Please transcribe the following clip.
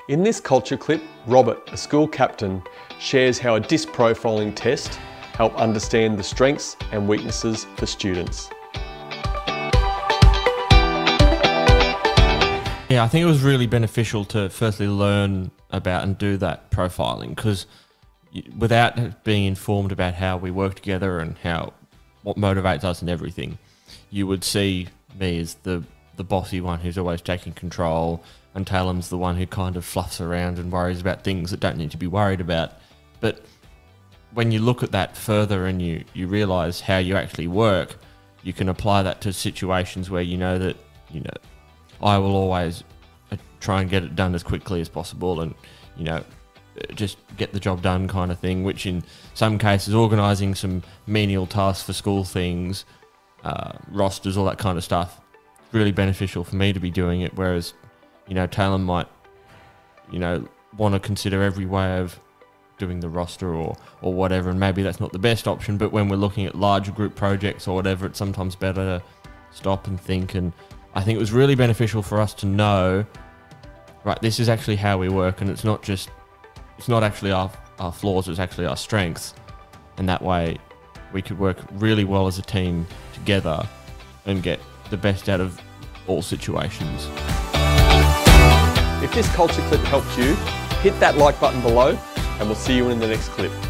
In this culture clip, Robert, a school captain, shares how a DiSC profiling test help understand the strengths and weaknesses for students. Yeah, I think it was really beneficial to firstly learn about and do that profiling, because without being informed about how we work together and what motivates us and everything, you would see me as the bossy one who's always taking control, and Talem's the one who kind of fluffs around and worries about things that don't need to be worried about. But when you look at that further and you realise how you actually work, you can apply that to situations where you know that, I will always try and get it done as quickly as possible and, just get the job done kind of thing, which in some cases organising some menial tasks for school things, rosters, all that kind of stuff, really beneficial for me to be doing it, whereas, Talem might, want to consider every way of doing the roster or whatever, and maybe that's not the best option, but when we're looking at larger group projects or whatever, it's sometimes better to stop and think. And I think it was really beneficial for us to know, right, this is actually how we work, and it's not actually our flaws, it's actually our strengths. And that way we could work really well as a team together and get the best out of all situations. If this culture clip helped you, hit that like button below, and we'll see you in the next clip.